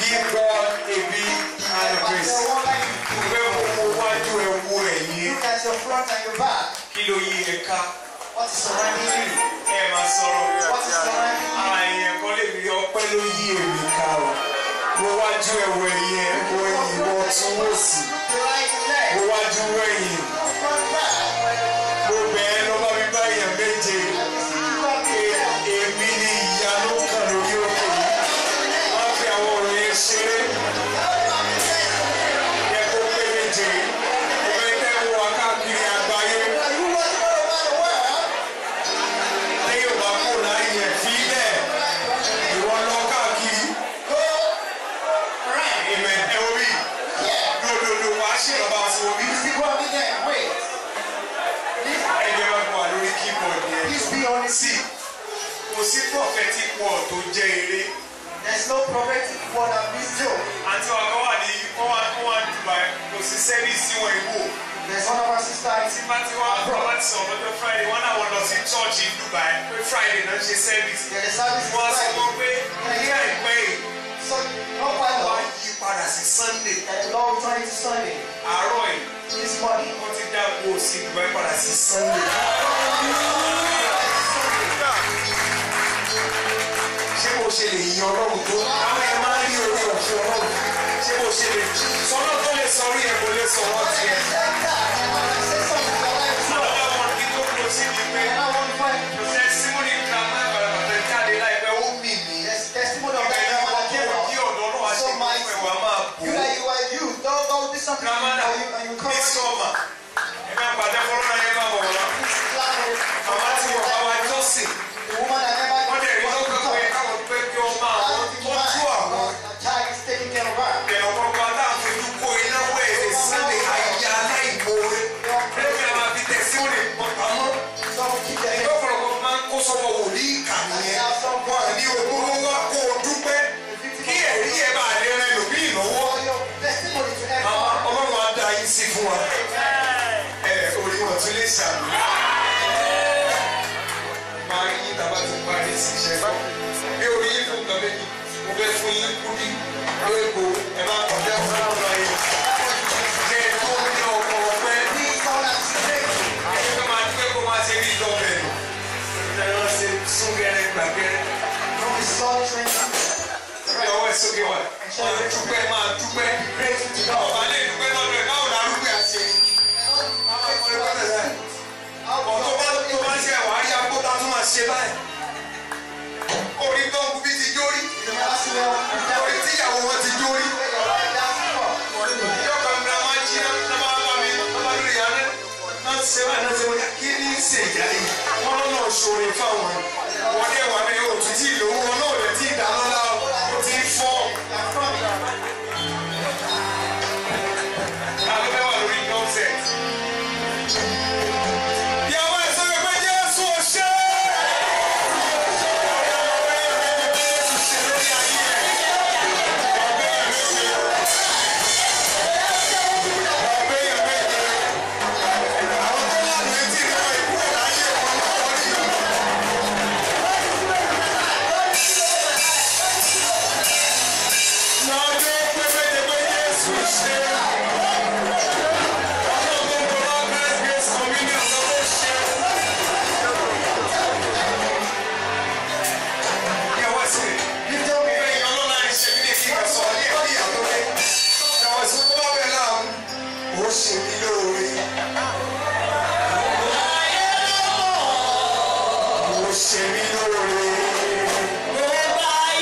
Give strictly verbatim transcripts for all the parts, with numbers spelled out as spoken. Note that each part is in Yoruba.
Give God a big hand of praise. Look at your front and your back. What is surrounding you? What is surrounding you? Mo wájú ẹ̀wọ̀ ẹ̀yẹ mo ìwọ tún wò sí. Mo wájú ẹ̀yìn. Mo bẹ̀ẹ́ lọ́ba mi bá èèyàn méje. Èmi ni ìyanu kan lórí òkè yìí. Wọ́n fi àwọn ọ̀rọ̀ yẹn ṣeré. Yẹ kó pé méje. Mo fẹ́ tẹ́ wọ káàkiri àgbáyé. Lẹ́yìn ọba kò láyé ẹ̀ fi bẹ́ẹ̀. Ìwọ lọ káàkiri. Amen. Ẹ wo bí? No, no, no. Wàá ṣe ìrọ̀bá àti wo bí? Ẹgbẹ́ máa gbọ́ lórí keyboard yẹn. Please be on the seat. Kò sí prophetic word tó jẹ́ eré. There's no prophetic word that means joke. Àti wà kọ́ wà ní wọ́n wá wọ́n wá Dubai. Kò sí sẹ́fíìsì wọn ìwò. There's one of our sisters. Tí bá ti wá bàbá ti sọ̀rọ̀ lọ́jọ́ Friday, wọ́n náà wọ́n lọ sí church in Dubai. Pé Friday náà ṣe sẹ́fíìsì. Yeah, the service is Wọ́n sọ Friday. wọ́n pé ní àìpẹ́ yìí. So, no quite Wọ́n long. yí padà sí Sunday. And the Lord returned to Sunday. Àárọ̀ yìí. This morning. Wọ́n ti dá owó sí Dubai padà sí Sunday. Ṣé mo ṣe lè yan Ọlọ́run tó? Àwọn ẹ̀ máa ń rí orí ọ̀fẹ́ Ọlọ́run. Ṣé mo ṣe lè sọ́nà tó lè sọ orí ẹ̀ kò lè sọ wọ́n ti ẹ̀? Another one kí tó kúrò sí ni pé testimony grandma bàbá jáde láìpẹ́ ó mì mí. Testimony of Ìgbà that yẹn grandmother wọ́n came kí out. ọ̀dọ́ náà wá ṣe fún ẹ̀wà máa bò. You that you are you, don't don't do something Grandmother and you, and you come ní sọ́mà. Ẹ máa pàdé fọlọ́nà yẹn máa bọ̀ wọ́n. Màmá ti wọ̀ bá wa jọ́sìn. The woman that never Wọ́n dẹ̀ rí lọ́kàn pé káwọn pé kí ọ máa wọ́n tọ́jú àwọn. child is taking care of her. Ẹ̀rọ kọ̀ọ̀kan tá à ń fojú kó iná wẹ̀ ẹ̀ Sunday àyà aláìmoore. Lẹ́yìn àwọn àbí tẹ̀síwòlè pamọ́. Some keep their Ẹgbẹ́ ọ̀pọ̀lọpọ̀ máa ń kó sọ́wọ́ wòlíì ìkànnì yẹn. Wọ́n ní ogún wá kó o dúpẹ́. Kí ẹ̀rí ẹ̀ bá lè rẹ lòbí ìnáwó. for your testimony to Àwọn everyone. Ọlọ́run á dá yín sí fún wa. Ẹ orí wọn tún lè ṣàmì. Máa yín tàbá ti parí sí iṣẹ́ fún. Bí orí yín fún nǹkan méjì, mo fẹ́ fún yín kúdí. Àwọn ègbò ẹ máa kọjá fún ọ̀rọ̀ ayé. Jẹ́ tó ní ọkọ̀ ọ̀pẹ́. Please don't have to say. Ẹgbẹ́ máa dúpẹ́ kó máa ṣe rí ìjọba ẹ̀. Ìjọba ṣe súnkẹrẹ gbàgbẹ́rẹ́. Don't be slow training. Ìjọba ọwọ́ ẹ̀ sókè wá. Máa dúpẹ́ máa dúpẹ́. Grateful to God. Ọba lè dúpẹ́ lọ́dọ̀ ẹ̀ báwo la rúgbẹ́ àṣẹ. Máa kọ́ ẹ pẹ́lẹ́ sẹ́yìn. Ọ̀tọ̀ bá tó bá ṣe ẹ̀wà ayé agbóta tó máa ṣe báyìí. Orí tó ń kú bí ti jórí. Orí tíyàwó wọn ti jórí. Ìjọba ìgbà máa jí náà máa bá mi náà bá lórí ìyá náà. Náà ṣe báyìí náà ṣe wọ́n yá kí ní ṣe ìyá yìí. Wọ́n lọ́nà ṣòro fáwọn. Wọ́n dé wà ní òtútù ìlú wọn náà lè ti dáná láwọn. Ó ti fọ́. Àlọ́ bẹ́ẹ̀ wà lórí concept. Ìyàwó ẹ̀ sọ́kẹ́ pé Jésù ò ṣe é.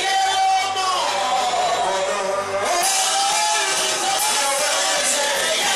Yeah.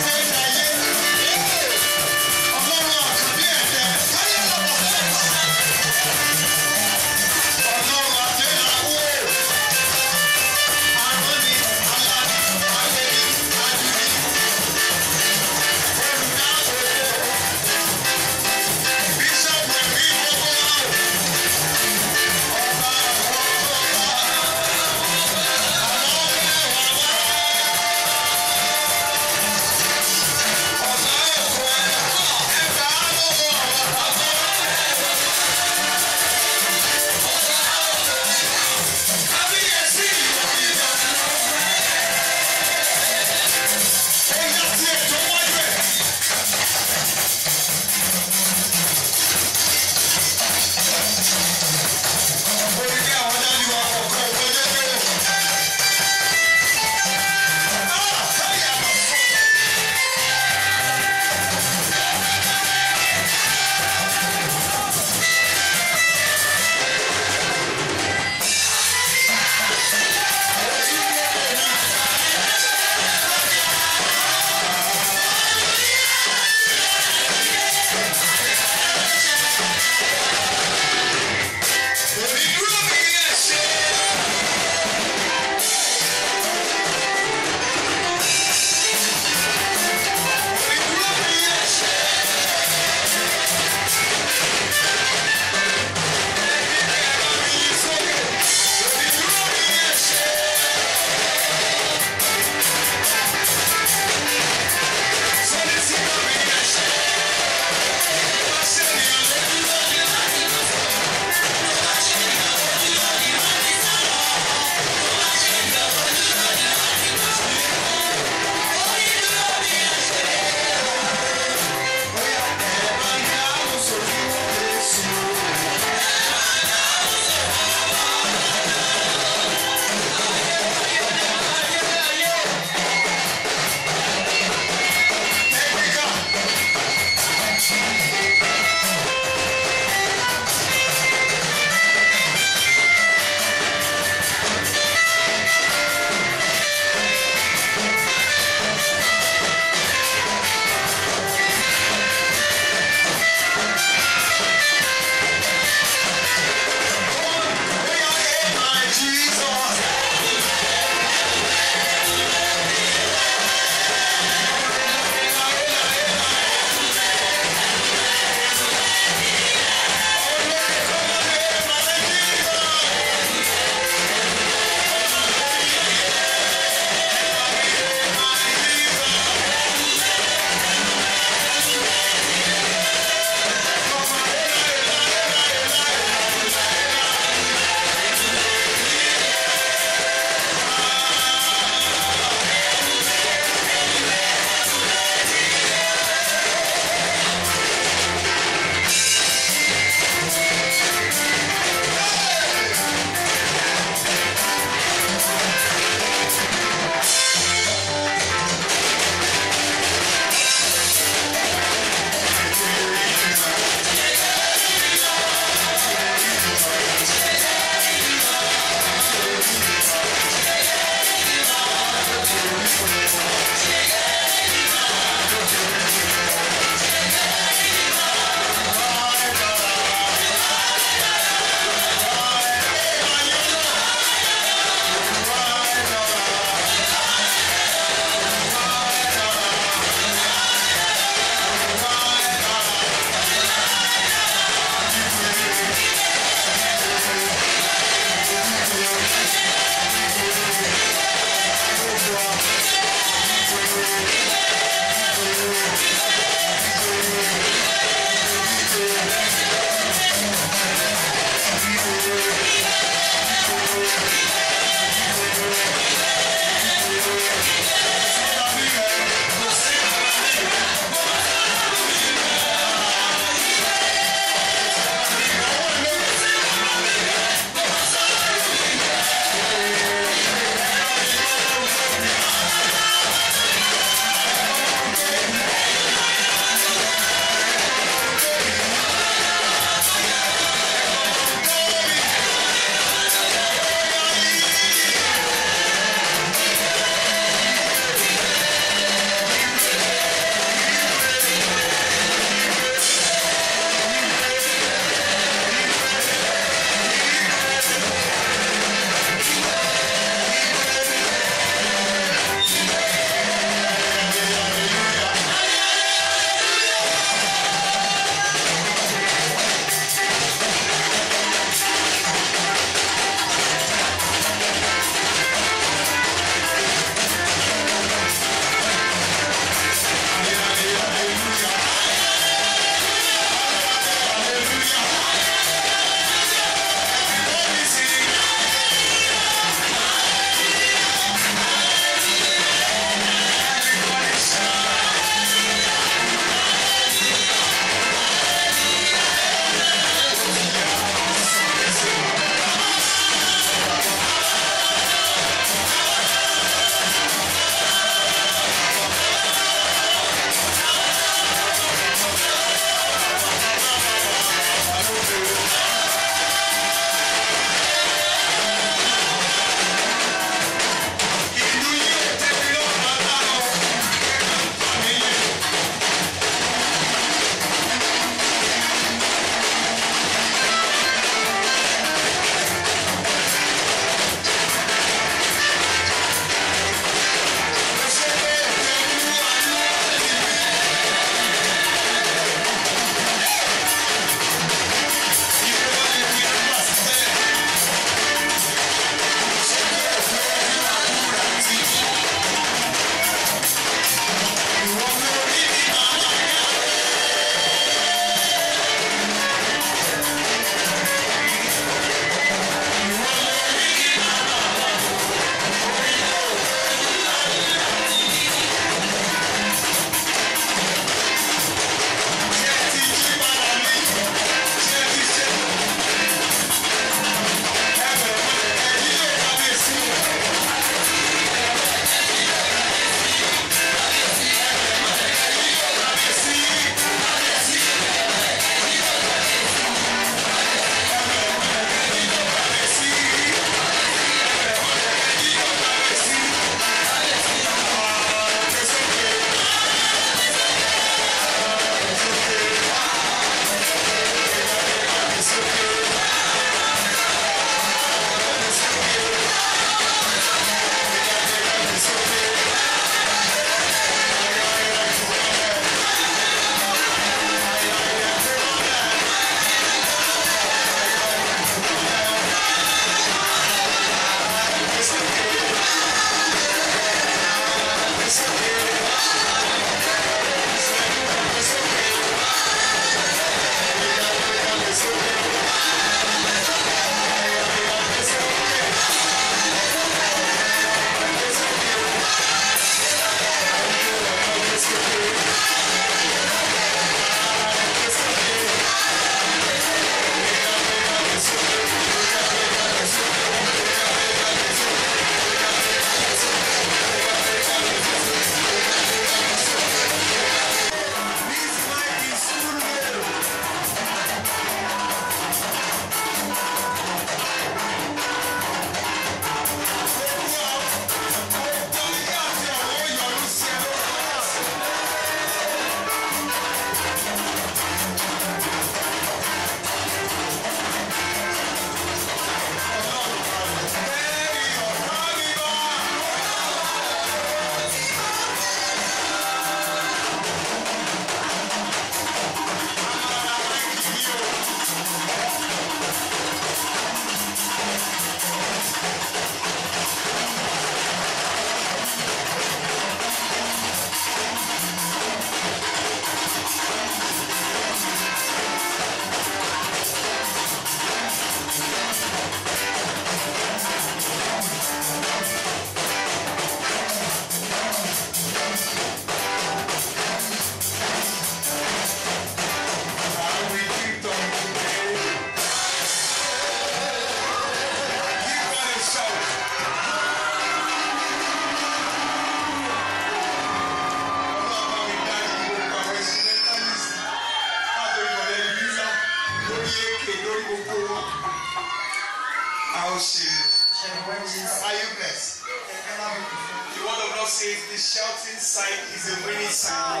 lókè lórí gbogbo wọn. A ó ṣe. Are you blessed? The word of God says the shouting side is a winning side.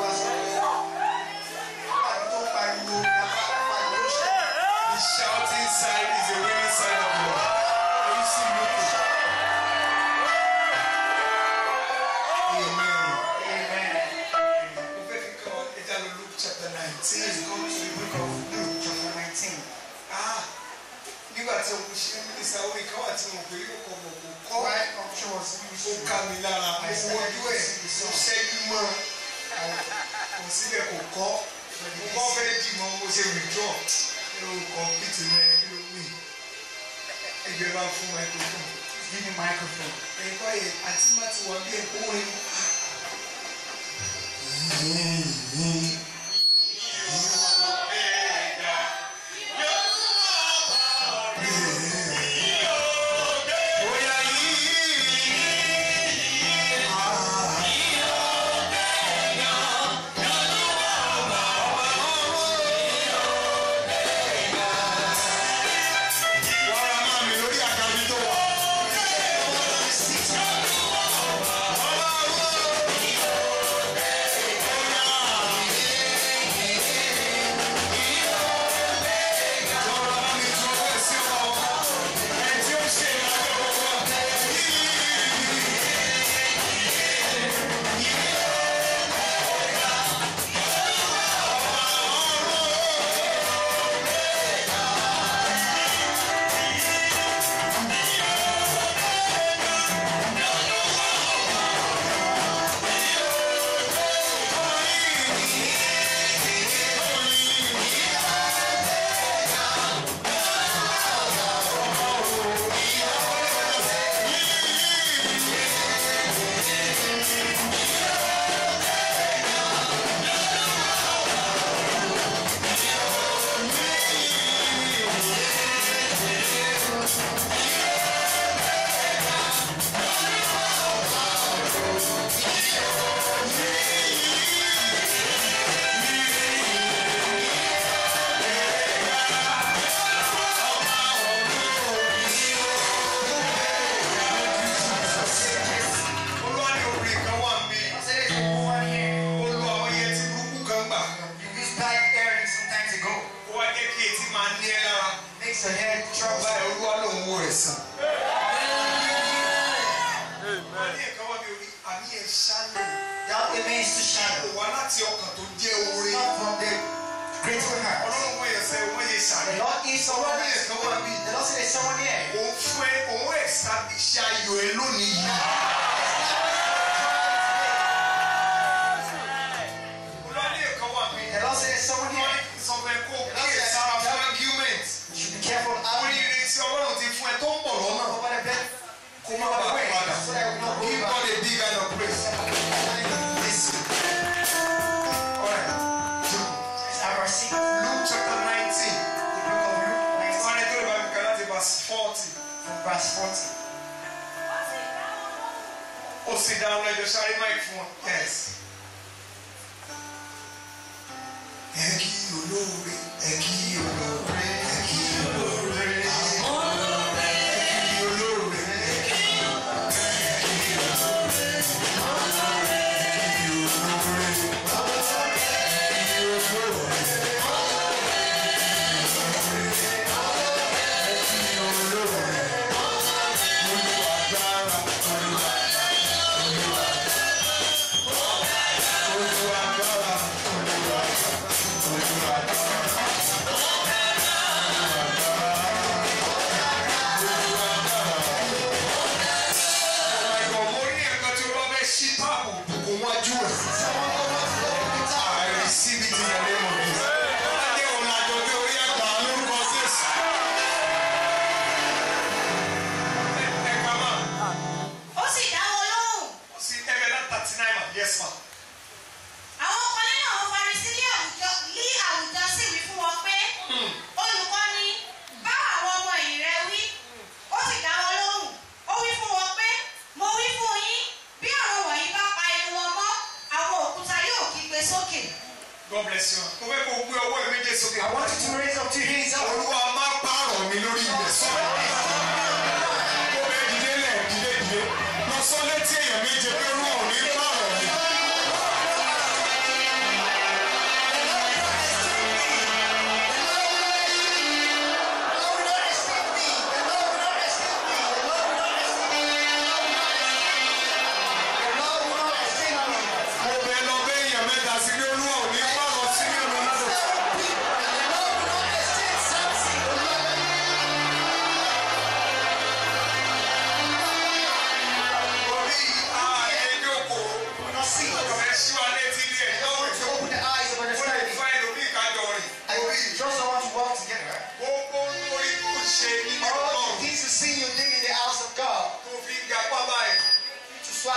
The shouting side is a winning side of God. Are you seeing me? Amen. Amen. Luke chapter nineteen. Let's go to the book of Luke chapter nineteen. Ah, nígbà tí o kò ṣe mínísítà orí kan wà tí mo pè é kọ̀ mọ̀ kò kọ́. Right, I'm sure it's ó ká mi lára. Mo wọ́jú ẹ̀ mo ṣẹ́jú mọ́. Kò síbẹ̀ kò kọ́. Mo kọ́ fẹ́ dì mọ́ mo ṣe withdraw. Kí ló kọ̀mpútì rẹ̀ kí ló wí? Ẹgbẹ́ bá fún microphone. Give me microphone. Ẹ̀kọ́ yẹn àti má ti wà bí ẹ̀kọ́ orin. Oh,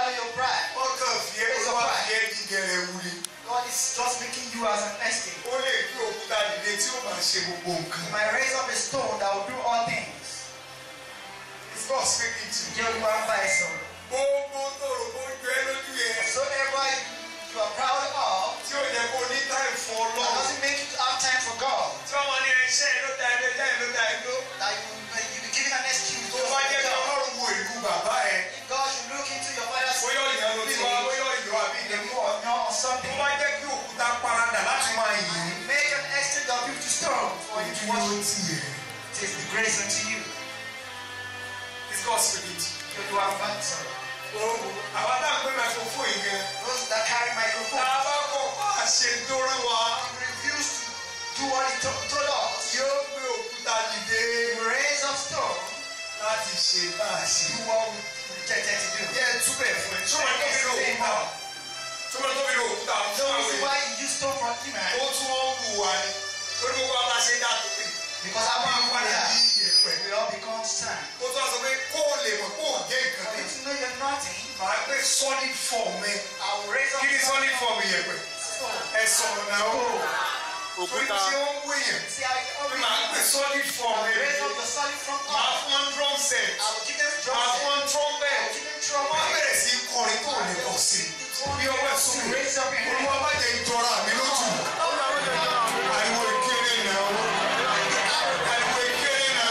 swallow your pride. Wọ́n kàn fi ẹ́ It's a wá pride. fi ẹ́ di gẹ̀rẹ́ wuli. God is just making you as an estate. Ó lè gbé òkúta dìde tí ó máa ṣe gbogbo nǹkan. He might raise up a stone that will do all things. It's God speaking to you. Jẹ́ olúwa ń bá ẹ sọ̀rọ̀. Gbogbo tó rò kó jọ ẹ́ lójú yẹn. So ever you are proud of, Tí ó yẹ kó ní time fún that Ọlọ́run. doesn't make you to have time for God. Tí wọ́n máa ní ẹṣẹ́ ló da ẹgbẹ́ ẹṣẹ́ ló da ẹgbẹ́. That you you be giving an excuse Tó to bá jẹ́ kí God. Ọlọ́run wo ìlú bàbá ẹ̀. If God should look into your father's Bóyá ìyá ló ti wá, bóyá ìyá àbí ìdẹ́kùn. or not or Tó something, bá jẹ́ kí òkúta paradà láti máa yìn. make an exchange of you to stone for you to Kí ló worship. ti yẹ? It is the grace unto you. It's God speaking to you. Jẹ́ olúwa ń bá ẹ sọ̀rọ̀. Àwọn tá à ń gbé microphone yìí gan. Those that carry microphone, Tá a bá kọ̀ bá a ṣe dóró wa. he refused to do what he to- told us. Yóò gbé òkúta dìde He raised up stone, láti ṣe bá a ṣe. do what we rejected to do. Yẹ túbẹ̀ fún ẹ. Sọ́mọ tó fi lò òkúta. Sọ́mọ tó fi lò òkúta. So this is why he used stone from him, Ó tún wọ́n bù wá ní. Lórí gbogbo àwọn aṣẹ dá tó pè. because Àwọn our àpàdé prayer bí ìyẹ̀pẹ̀. we all become sand. Ó tún wá sọ pé kó o lè mọ̀ kó o jẹ́ nǹkan For you kan. to know you're nothing, Màá gbé solid form mi. I will raise up Kí ni solid form ìyẹ̀pẹ̀? stone. Ẹ sọ̀rọ̀ náà ó. Torí Òkúta. tí ó ń wéyàn. See how you open Màá gbé it. solid I form mi. will raise up the solid front Màá arm. fún wọn drum set. I will give them Màá drums. fún wọn I trumpet. will give them Wọ́n trumpet. bẹ̀rẹ̀ sí í kọrin tó lè kọ̀ sí. Bí ọwọ́ ẹ̀ sókè. Raise up your hand. Olúwa má jẹ́ ìjọra mi lójú. Ariwo ìkéré náà. Ariwo ìkéré náà.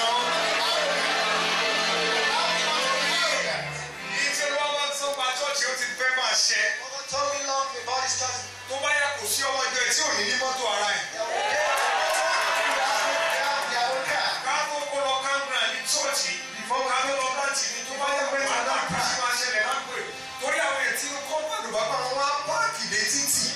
Yìí tí olúwa bá tó pa chọ́ọ̀chì ó ti fẹ́ máa ṣẹ. God told me long about this church. Tó bá yà kò sí ọmọ ìjọ ẹ̀ tí ò ní ní mọ́tò ara ẹ̀. Ká tó kó lọ campground ní chọ́ọ̀chì. Ká tó lọ láti ní tó bá yà pé màdá kì í máa ṣẹlẹ̀ lápè. Torí àwọn ẹ̀ tí kọ́ pẹ̀lú bàbá wọn wá páàkì dé títì.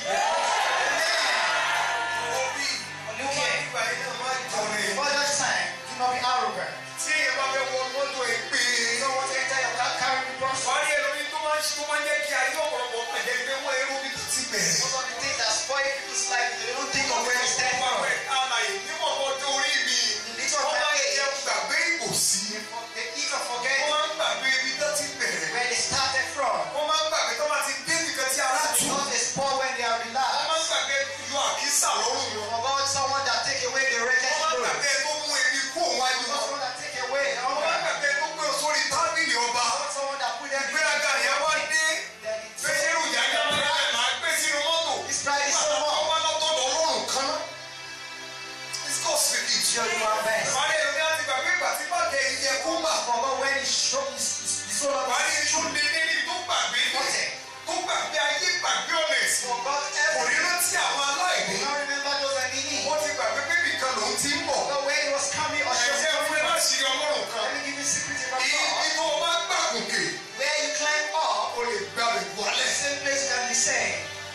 Owó bí Look here. ìgbà yìí náà máa jọ ni. Before that time, do not be arrogant. Tí ẹ bá fẹ́ wọ mọ́tò ẹ pé. You don't want to enter your car carrying the cross. Wàá rí ẹlòmíì tó máa ń ṣe tó máa ń jẹ́ kí ayé ọ̀pọ̀lọpọ̀ pàjẹ́ pé wọ́n eré omi tó ti bẹ̀rẹ̀. Most of the things that spoil people's life, they don't think of where they stand Wọ́n from. wẹ̀ àlàyé nímọ̀ ọjọ́ orí mi. Little Wọ́n máa ń time, jẹ́ gbàgbé ìbòsí. they even forget Wọ́n máa ń gbàgbé ibi tó ti bẹ̀rẹ̀. where they started from. Wọ́n máa ń gbàgbé tó máa ti dé nìkan tí ara tù. Because they spoil when they are Wọ́n máa ń relaxed. gbàgbé yọ àkísà lọ́rùn wọn. Forgot someone that take away the wretched Wọ́n máa ń load. gbàgbé tó mú ebi kú òun wájú wọn. Someone that take away the Wọ́n máa ń hunger. gbàgbé tó gbé sórí tábìlì ọba. Someone that put them in Ìgbéraga yẹn wá dé. then it's Fẹ́sẹ̀rù yàgá máa ń máa gbé sínú mọ́tò. This pride is so Wọ́n much. wá lọ́tọ̀ọ̀dọ̀ ọlọ́run kan. It's God speaking to Show you. you our best. Ìpàdé ìlú ní àti gbàgbé ìgbà tí bá tẹ ìjẹ kú mà. Forgot when he showed his his soul of Ìpàdé his ìṣó lé níbi tó gbàgbé ní. Tó gbàgbé ayé gbàgbé ọ̀nà ẹ̀sìn. Forgot Kò ní everything. rántí àwọn aláìní. He don't remember those that need him. Wọ́n ti gbàgbé pé nìkan lòún ti ń bọ̀. Forgot when he was coming or she was Ẹ̀jẹ̀ fún ẹ coming. láti rí ọlọ́run kan. Let me give you a secret about Ibi God. tó o bá gbà gòkè, Where you climb up, o lè gbà lè the wálẹ̀. same place can be same.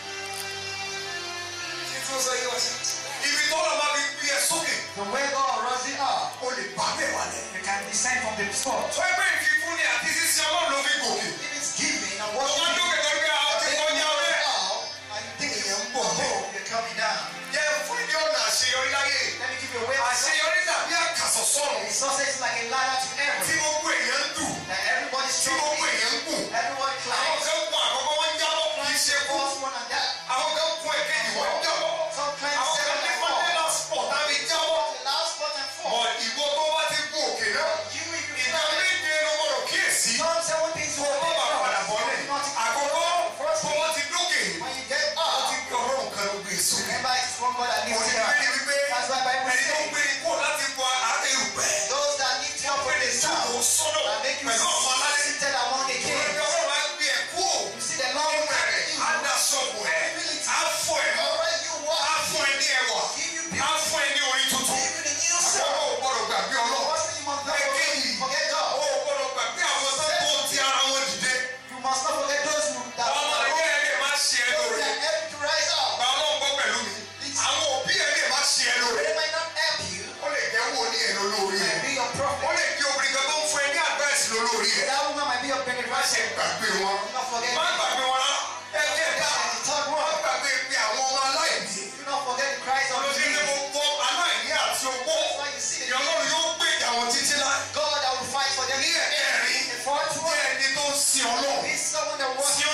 Kí tí ó sọ yé wá sí? Ibi tó lọ máa fi gbé ẹ sókè, The way God rose it up, o lè bá bẹ̀ wálẹ̀. you can descend from the spot. Sọ ẹgbẹ́ ìfipún ni àti sísí ọlọ́run ló fi gòkè. If it's giving and Ọmọ worshiping, dókè tó gbé àwọn tí wọ́n yá bẹ́ẹ̀. and you think Èèyàn ń it's bọ̀ bẹ́ẹ̀. oh, you're coming down. Jẹ́ fún ìdí ọ̀nà àṣeyọrí láyé. Let me give you a way of Àṣeyọrí dàbí àkàsọ̀ sọ̀rọ̀. a success is like a ladder to Tí heaven. gbogbo èèyàn ń dù. That everybody's Tí gbogbo trying èèyàn ń gùn. everybody Àwọn climbs. kan gùn àkọ́kọ́ wọ́n ń jábọ̀ kì í ṣe kú. First one and that. Àwọn kan gùn èkejì wọ́n ń jábọ̀. Some climb Àwọn seven kan ní and four. Mandela sport tàbí jábọ̀. The last spot and four. Bọ̀ ìwọ tó bá ti gùn òkè náà. You if you Ìgbà climb. méje ló gbọ́dọ̀ kíyèsí. Some seven things you Tó will bá get wà padà from. bọ́lẹ̀. Not Àkọ́kọ́ First tó thing, wọ́n ti dókè. when you get Wọ́n up, ti gbé ọlọ́run kan ló gbé sókè. remember it's one God that lifts Òní you up. bíbélì wípé That's why Bible ẹni tó says, gbé ikú láti bọ erùpẹ̀. those that lift you up Wọ́n with pè the ní sound, túbọ̀ sọ́dọ̀ that make you pẹ̀lú ọmọ aládé. seated among the Òní kings. bí ọlọ́run á gbé ẹ kú ò. You see the Lord will carry you. Á dá sọ̀bù ẹ̀. Á fọ ẹ̀ mọ́. Wherever you Á walk, fún ẹ ní ẹwà. give you Á beauty, fún ẹ ní orin tuntun. give you the new Àkọ́kọ́ sound. ò gbọ́dọ̀ gbàgbé ọlọ́run. First thing you must not forget, forget Ó God. gbọ́dọ̀ gbàgbé àwọn tó tó ti ara wọn dìde. You must not forget those who that Ọmọ those ẹgbẹ́ ẹ lè má ṣe ẹ lóore. that help you to rise up. Gba ọlọ́run gbọ́ pẹ̀lú mi. Àwọn òbí ẹ lè má ṣe ẹ lóore. They might not help you, Ó lè jẹ́ wo ní ẹ lólórí ẹ. might be your Ó prophet. lè jẹ́ obìnrin kan tó ń fún ẹ ní àdírẹ́sì lólórí ẹ. That woman might be your Má ṣe benefactor. gbàgbé wọn. Do not forget. Má gbàgbé wọn rárá. Ẹ jẹ́ ẹ̀dá. And the third Má one, gbàgbé pé àwọn ọmọ aláìní. do not forget the cries of the Olóṣèlú needy. gbogbo aláìní àti ogbó. That's why you see the Ìyọlọ́run yóò gbé àwọn títí láì. God that will fight for them. Ní ẹ̀kẹ́rin, The fourth jẹ́ one ẹni tó ń sin ọlọ́run. is someone that wants Tí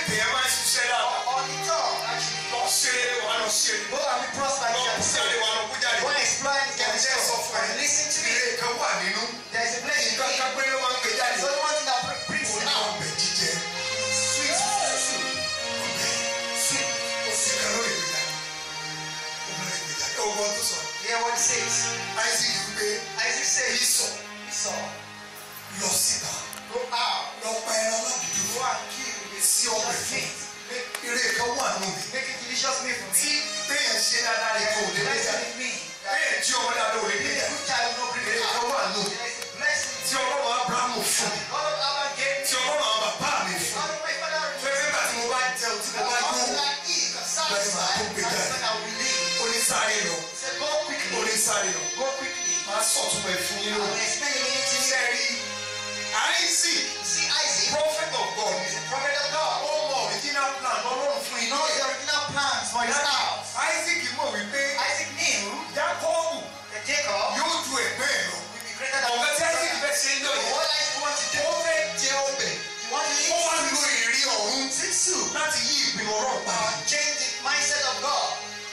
ètè ẹ máa ń ṣiṣẹ́ dáa. On the tongue, actually. Lọ ṣeré wà lọ ṣeré. Go and be prospered. Lọ kú jáde wà lọ kú jáde. Go and explore and get Ẹ sọ fún ẹ. Listen to me. Ire kan wà nínú. There is a blessing. Nǹkan kan pé ló máa ń gbé jáde. So the one thing that brings Ó it ní out. ọbẹ̀ jíjẹ. Sweet soup. Ọbẹ̀ Sweet. nǹkan ló lè gbé jáde. Ó lè gbé jáde. Ọgbọ́n tó sọ. Hear what it says. Isaac wípé Isaac says, Ísọ̀ Esau, lọ síta. go out. Lọ pa ẹran aládùúgbò. Go and kill with Sí ọbẹ̀ delicious fún. meat. Make, Ire kan wà nù mí. make a delicious meat for Tí me. téèyàn ṣe dáadáa rẹ̀ kò lè gbé Blessing jáde. in me. Téèyàn jí ọmọ dáadáa ò lè gbé Being a jáde. good child will not bring Ire it kan out. wà nù. There is a blessing. Tí ọlọ́run Ábúráhámù fún mi. God of Abraham gave me. Tí ọlọ́run àwọn bàbá mi fún mi. God of my father. Fẹ́fẹ́ nígbà tí mo bá jẹun tí mo bá As yó. long as I eat, I'm satisfied. That's when I will leave. Ó ní sáré lọ. He said, go Ó quickly. ní sáré lọ. Go quickly. Máa sọ̀tún ẹ̀ fún yín I will lónìí. explain the meaning to you. Iṣẹ́ rí Isaac, See Isaac, prophet of God, he's a prophet of God. ó mọ original plan ọlọ́run fún He yín. knows the original plans for his house. Isaac mọ̀ wípé Isaac knew Jákọ́bù that Jacob yóò ju ẹ̀gbẹ́ ẹ̀ lọ. will be greater than Ọ̀gá tí his Isaac brother. fẹ́ ṣe ń lọ But yẹn. what Isaac wants to do, Ó fẹ́ jẹ ọbẹ̀. he wants to Ó wá eat lo ìrí ọ̀run sweet soup láti yí ìpinnu ọlọ́run uh, padà. change the mindset of God.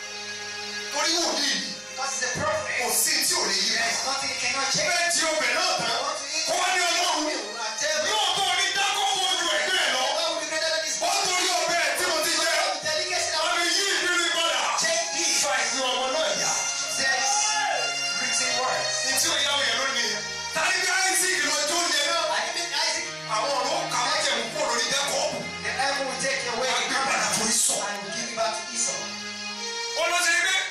Torí wòlíì ni Because he's a prophet, kò sí tí ò lè yí there is padà. nothing he cannot Ó change. fẹ́ jẹ ọbẹ̀ náà tán. He wants to eat Kó wá ní ọlọ́run. meal and tell me Lóòótọ́ ní Jákọ́bù ó ju ẹ̀gbẹ́ ẹ̀ lọ. God will be greater than his Ó brother. torí ọbẹ̀ tí mo ti jẹ. The delicacy that Wọ́n fi yí ìpinnu padà. change it. Fa ìpín ọmọ náà yá. Says written words. Ní tí ò yá òyìn lónìí. Tàbí bí Isaac lọ jó oúnjẹ náà. And even Isaac, Àwọn ọ̀rọ̀ ó kà wọ́n jẹ̀ ń kó lórí Jákọ́bù. the heaven will take away Wọ́n á the gbé padà covenant torí sọ. and will give it back to Esau. Ó lọ sí pé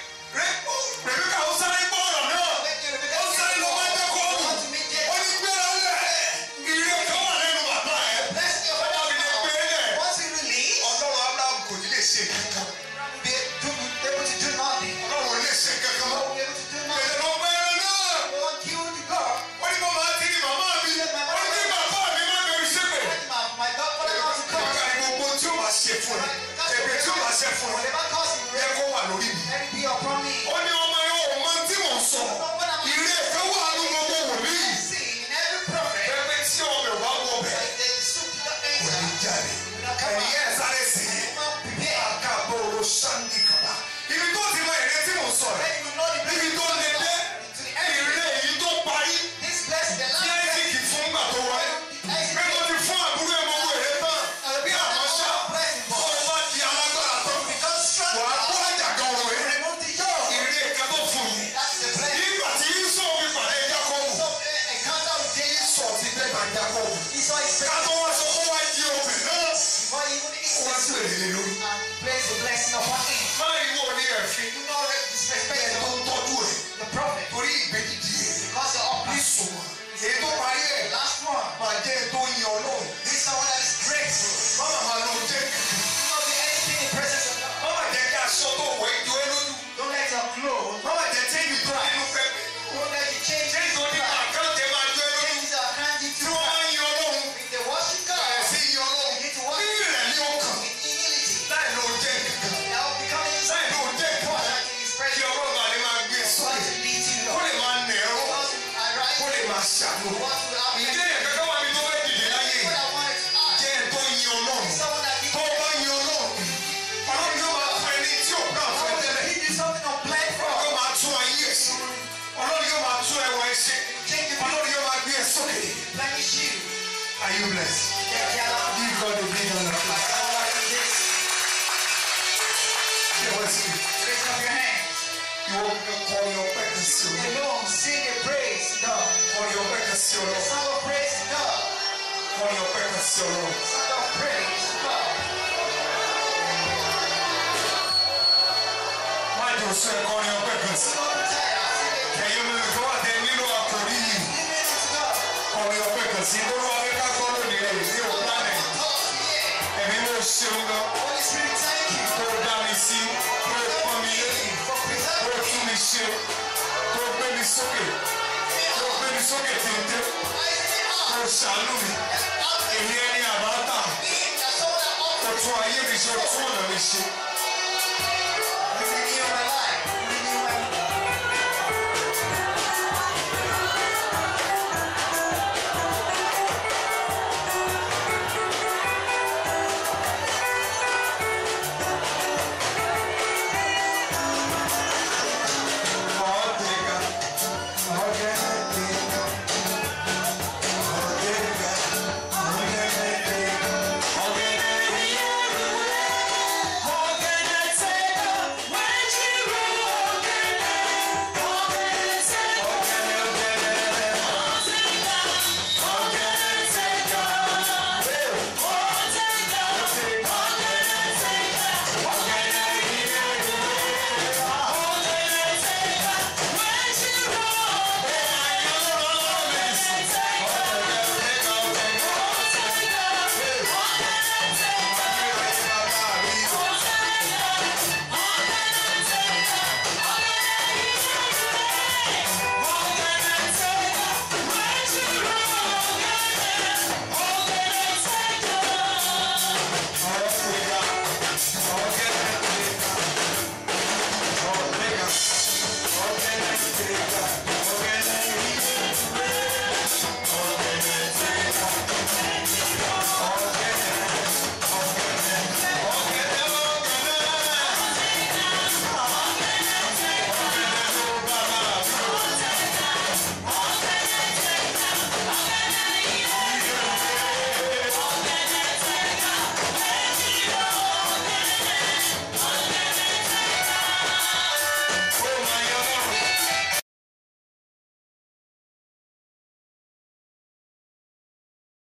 Rèbíkà ó sáré gbọ́ ọ̀rọ̀ náà. Ó sáré lọ bá Jákọ́bù. Ó ní gbéra lẹ̀. Ìrè kan wà lẹ́nu bàbá ẹ̀. Bless your father. Ọ̀bì lè gbé lẹ̀. Once you release, Ọlọ́run Abraham kò ní lè ṣe kankan. be able to do nothing. Ọlọ́run ò lè ṣe kankan You mọ́. won't be able to do Bẹ̀rẹ̀ nothing. lọ bá ẹran náà. You won't kill the God. Ó ní bọ́ máa ti ní màmá mi. Ó ní kí bàbá mi má bẹ̀rù ṣépè. My, my God, father, not to come. Ìgbà gbogbo tí ó bá ṣe fún ẹ. Ẹ̀bẹ̀ tí ó bá ṣe fún ẹ. Whatever cause you Yẹ raise, kó wà lórí mi. let it be upon me. Ó ní ọmọ yẹn ò mọ tí mò ń sọ. Ìrè kan wà ní gbogbo wòlíì. See, in every prophet, Ẹgbẹ́ tí ọbẹ̀ bá wọ bẹ̀. like the soup that Kò enter, ní jáde. will not come Ẹ̀yìn out. ẹ̀ sáré sí i. Well prepared. Àkàbọ̀rọ̀ ṣáńdì kàbá. Ibi tó ti mọ èrè tí mò ń sọ rẹ̀. Let you know the Ibi blessing tó of lè God. dé. To the end. Ìrè èyí tó parí. This blessing, the Tí last blessing, Ẹ́sìkì fún gbà tó wáyé. Isaac Pé mo ti fún àbúrò ẹ̀ gbogbo èrè tán. Bí àmọ́ ṣá. Ọ̀rọ̀ bá di alágbára tán. because strong Wàá kó God àjàgà ọ̀rọ̀ ẹ̀. remove the yoke. Ìrè kan tó fún yìí. That's the blessing. Nígbà tí Ísọ̀ fi pàdé Jákọ́bù. So uh, encounter with Jacob. Ísọ̀ ti dé bá Jákọ́bù. Esau is Ká tó wá sọ fún wa di obìnrin náà. before he even eats Ó wá the sí soup èrè lé lórí. and place the blessing upon him. Báyìí wo ni ẹ̀fín? Do not disrespect Ẹ̀ tó the, ń tọ́jú ẹ̀. the prophet Torí ìgbẹ́dìdì ẹ̀. because the uplift. Ìsùnwọ̀n. Èyí tó parí ẹ̀. The last one. Máa jẹ́ tó yin Ọlọ́run. This is someone that is grateful. Mama máa lọ jẹ́. Do not be anything in presence of God. Mama jẹ́ kí aṣọ tó wọ̀ ẹ́ jọ ẹ́ lójú. Don't let your clothes. Mama jẹ́ change tó nínú pẹ́pẹ́. Don't let you change. Change tó nínú àkáǹtì ẹ̀ máa jọ ẹ́ lójú. Change your account Tí into wọ́n máa ń yin Ọlọ́run. if they worship God. Bẹ̀rẹ̀ sí yin Ọlọ́run. You need to Ní worship ìrẹ̀lẹ̀ ọkàn. in humility. Láì ló jẹ́ nǹkan. That will become Láì ló jẹ́ God nǹkan. that in his Kí presence. Ọlọ́run bá lè máa gbé God sókè. to lead you, Kó Lord. lè máa nẹ̀ ọ́. God to arise. Kó lè máa ṣàánú. God to have Ìdí èyàn kankan wà ní tó fẹ́ dìde láyé yìí. What I wanted to ask. Jẹ́ ẹ̀ tó yin Ọlọ́run. Someone that gives Tó o bá yin Ọlọ́run. Ọlọ́run yóò máa fún ẹni tí ò gbà fún ẹ God tẹ́lẹ̀. will give you something to plan Ọlọ́run for. yóò máa tún ayé ẹ̀ sí. Ọlọ́run yóò máa tún ẹwà ẹ̀ ṣe. Change the Ọlọ́run yóò máa gbé ẹ sókè. replenish you. Are you blessed? Take care of Give God the glory and the praise. someone like this. Ṣé wọ́n ti Raise up your hands. ìwọ kankan kọrin ọpẹ́ kan sí o? Alone, sing a praise to God. Kọrin ọpẹ́ kan sí A Ọlọ́run. song of praise to God. Kọrin ọpẹ́ kan sí Ọlọ́run. A song of praise to God. Má jò sọ ẹ̀ kọrin ọpẹ́ kan sí. Don't be tired. Sing Ẹ̀yin ọmọ ìfẹ́ wà tẹ nílò àkòrí yìí. a give it to God. Kọrin ọpẹ́ kan sí. Olúwa fẹ́ ká gbọ́ lónìí rẹ̀ ní òpánẹ̀. Talk here. Ẹ̀mí ló ṣeun gan. Holy Spirit, thank you. Tó dá mi sí. Tó pọ́n mi lé. For Tó preserving tún mi ṣe. Tó gbé mi sókè. Tó gbé mi sókè téńté. Tó ṣàánú mi. Èmi ẹni àbáta. Ó tún ayé mi ṣe, ó tún ọ̀nà mi ṣe.